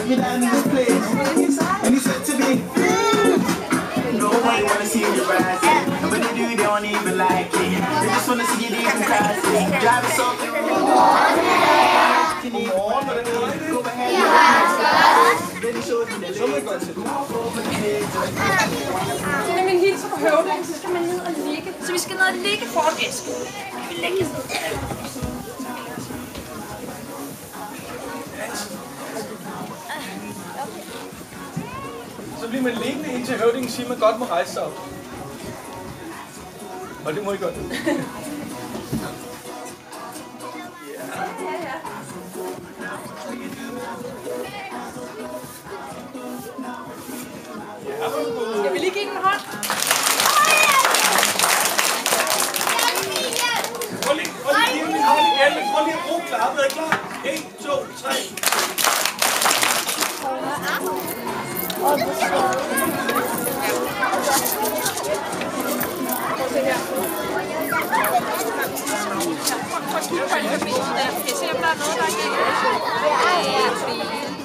me down in this place. And he said to me, nobody wanna see you rising. And when they do, they don't even like it. They just wanna see you leaving crazy. Driving so go ahead. Then he showed me the Når man hilser på høvdingen, så skal man ned og ligge. Så vi skal ned og ligge foran æsken. Vi vil lægge ned. Så bliver man liggende indtil høvdingen siger, at man godt må rejse sig op. Og det må I godt. Skal vi lige give den en hånd? Prøv lige at give min hånd igen, men prøv lige at bruge klappet. Er I klar? 1, 2, 3. Prøv at kigge på alle benet der. Kan I se, om der er noget, der er galt? Ja.